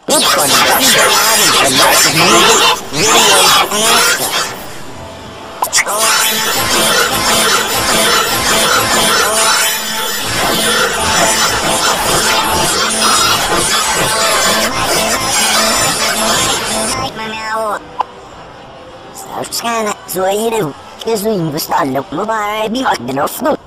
Sana suwahiru kasi gusto mo para biwag din of no.